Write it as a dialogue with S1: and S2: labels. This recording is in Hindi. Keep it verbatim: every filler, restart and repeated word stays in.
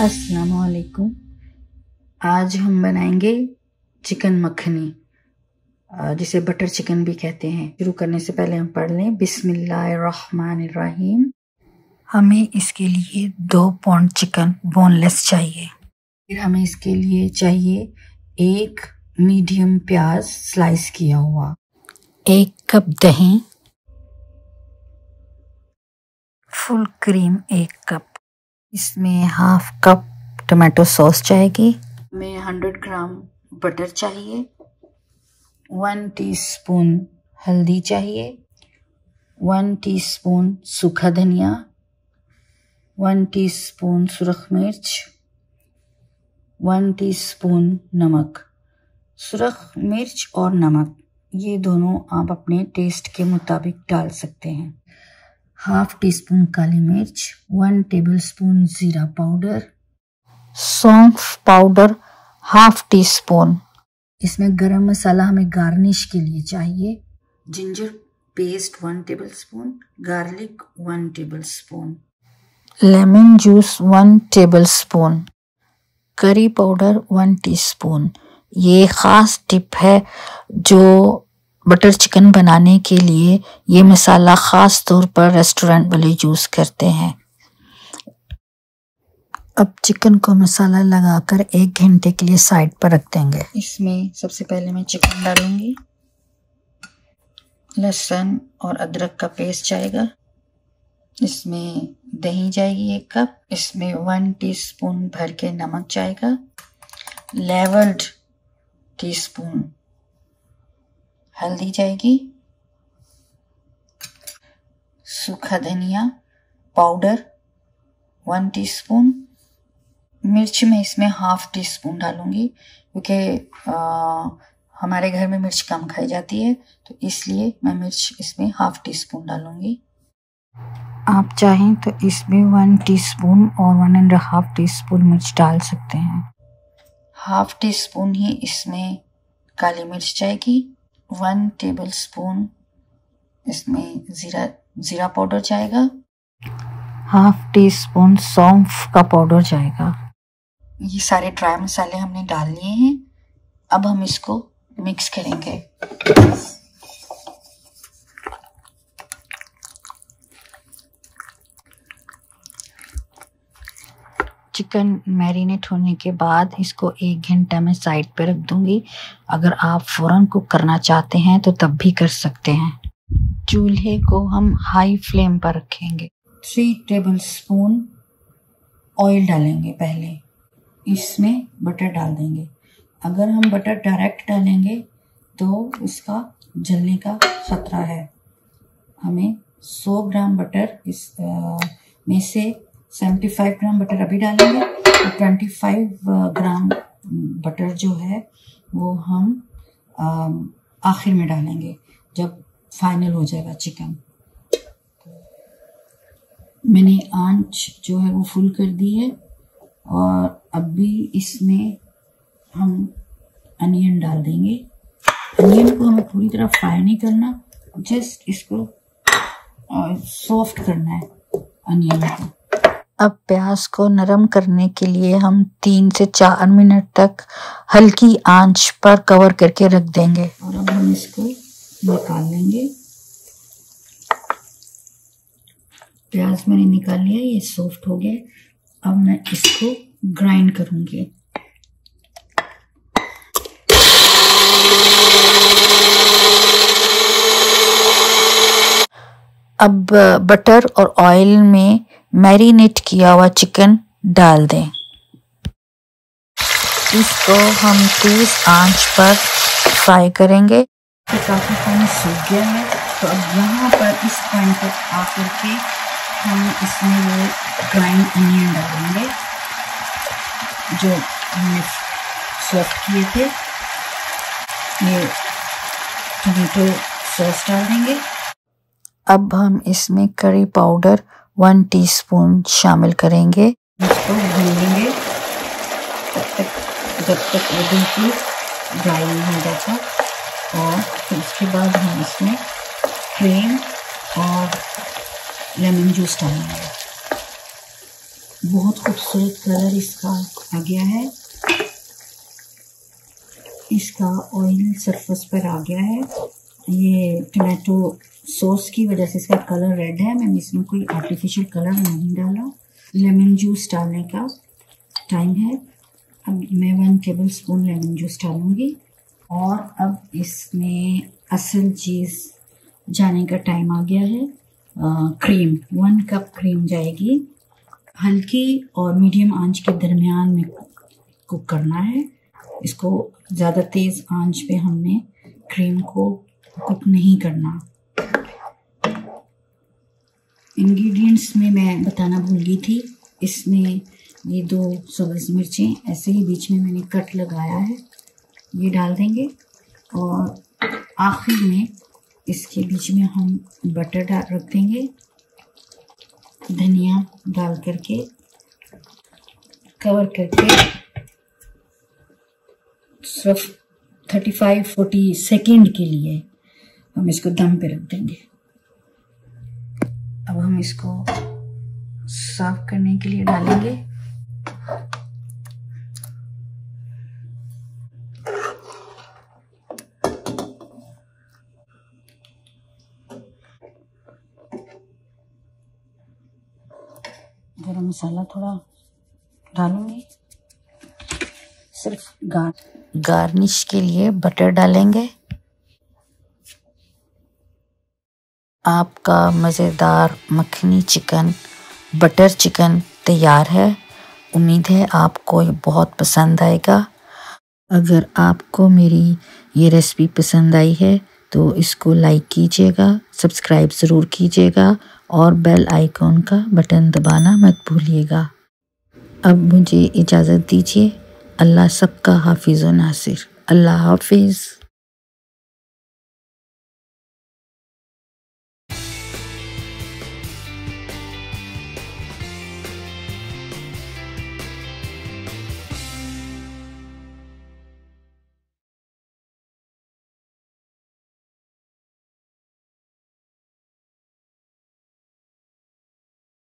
S1: अस्सलाम वालेकुम। आज हम बनाएंगे चिकन मखनी, जिसे बटर चिकन भी कहते हैं। शुरू करने से पहले हम पढ़ लें बिस्मिल्लाहिर्रहमानिर्रहीम। हमें इसके लिए दो पाउंड चिकन बोनलेस चाहिए। फिर हमें इसके लिए चाहिए एक मीडियम प्याज स्लाइस किया हुआ, एक कप दही, फुल क्रीम एक कप, इसमें हाफ कप टमाटो सॉस जाएगी। हमें हंड्रेड ग्राम बटर चाहिए, वन टीस्पून हल्दी चाहिए, वन टीस्पून सूखा धनिया, वन टीस्पून सुरख मिर्च, वन टीस्पून नमक। सुरख मिर्च और नमक ये दोनों आप अपने टेस्ट के मुताबिक डाल सकते हैं। हाफ टी स्पून काली मिर्च, वन टेबलस्पून जीरा पाउडर, सौंफ पाउडर हाफ टी स्पून। इसमें गरम मसाला हमें गार्निश के लिए चाहिए। Ginger paste one tablespoon, garlic one tablespoon, lemon juice one tablespoon, curry powder one teaspoon. ये ख़ास टिप है जो बटर चिकन बनाने के लिए ये मसाला ख़ास तौर पर रेस्टोरेंट वाले यूज़ करते हैं। अब चिकन को मसाला लगाकर एक घंटे के लिए साइड पर रख देंगे। इसमें सबसे पहले मैं चिकन डालूंगी। लहसुन और अदरक का पेस्ट जाएगा। इसमें दही जाएगी एक कप। इसमें वन टीस्पून भर के नमक जाएगा। लेवल्ड टीस्पून हल्दी जाएगी। सूखा धनिया पाउडर वन टीस्पून। मिर्च में इसमें हाफ टी स्पून डालूंगी क्योंकि हमारे घर में मिर्च कम खाई जाती है, तो इसलिए मैं मिर्च इसमें हाफ टी स्पून डालूंगी। आप चाहें तो इसमें वन टीस्पून और one and half teaspoon मिर्च डाल सकते हैं। हाफ टी स्पून ही इसमें काली मिर्च जाएगी। वन टेबल स्पून इसमें जीरा जीरा पाउडर जाएगा। हाफ टी स्पून सौंफ का पाउडर जाएगा। ये सारे ड्राई मसाले हमने डाल लिए हैं। अब हम इसको मिक्स करेंगे। चिकन मैरिनेट होने के बाद इसको एक घंटा में साइड पे रख दूंगी। अगर आप फ़ौरन कुक करना चाहते हैं तो तब भी कर सकते हैं। चूल्हे को हम हाई फ्लेम पर रखेंगे। थ्री टेबल स्पून ऑयल डालेंगे। पहले इसमें बटर डाल देंगे। अगर हम बटर डायरेक्ट डालेंगे तो इसका जलने का खतरा है। हमें सौ ग्राम बटर इस आ, में से पचहत्तर ग्राम बटर अभी डालेंगे और पच्चीस ग्राम बटर जो है वो हम आखिर में डालेंगे जब फाइनल हो जाएगा चिकन। मैंने आंच जो है वो फुल कर दी है और अभी इसमें हम अनियन डाल देंगे। अनियन को हमें पूरी तरह फ्राई नहीं करना, जस्ट इसको सॉफ्ट करना है अनियन को। अब प्याज को नरम करने के लिए हम तीन से चार मिनट तक हल्की आंच पर कवर करके रख देंगे और अब हम इसको निकाल लेंगे। प्याज मैंने निकाल लिया, ये सॉफ्ट हो गया। अब मैं इसको ग्राइंड करूंगी। अब बटर और ऑयल में मैरिनेट किया हुआ चिकन डाल दें। इसको हम तेज आंच पर फ्राई करेंगे। काफ़ी पानी सूख गया है, तो अब यहाँ पर इस पॉइंट पर आकर के हम इसमें वो ग्राइंड अनियन डालेंगे जो हमने सॉफ्ट किए थे। ये टमाटो सॉस डाल देंगे। अब हम इसमें करी पाउडर वन टीस्पून शामिल करेंगे। इसको भूनेंगे तब तक जब तक वो बिल्कुल ड्राई नहीं हो जाता, और फिर उसके बाद हम इसमें क्रीम और लेमन जूस डालेंगे। बहुत खूबसूरत कलर इसका आ गया है। इसका ऑयल सरफेस पर आ गया है। ये टमाटो सॉस की वजह से इसका कलर रेड है। मैंने इसमें कोई आर्टिफिशियल कलर नहीं डाला। लेमन जूस डालने का टाइम है। अब मैं one tablespoon lemon juice डालूंगी और अब इसमें असल चीज़ जाने का टाइम आ गया है। आ, क्रीम वन कप क्रीम जाएगी। हल्की और मीडियम आंच के दरमियान में कुक करना है इसको। ज़्यादा तेज़ आंच पे हमने क्रीम को कुक नहीं करना। इंग्रेडिएंट्स में मैं बताना भूल गई थी, इसमें ये दो सब्ज़ मिर्चें ऐसे ही बीच में मैंने कट लगाया है, ये डाल देंगे। और आखिर में इसके बीच में हम बटर डाल रख देंगे। धनिया डाल करके कवर करके सिर्फ थर्टी फाइव फोर्टी सेकेंड के लिए हम इसको दम पे रख देंगे। अब हम इसको सर्व करने के लिए डालेंगे। गरम मसाला थोड़ा डालूंगी। सिर्फ गार गार्निश के लिए बटर डालेंगे। आपका मज़ेदार मखनी चिकन बटर चिकन तैयार है। उम्मीद है आपको ये बहुत पसंद आएगा। अगर आपको मेरी ये रेसिपी पसंद आई है तो इसको लाइक कीजिएगा, सब्सक्राइब ज़रूर कीजिएगा और बेल आइकॉन का बटन दबाना मत भूलिएगा। अब मुझे इजाज़त दीजिए। अल्लाह सबका हाफिज़ व नासिर। अल्लाह हाफिज़।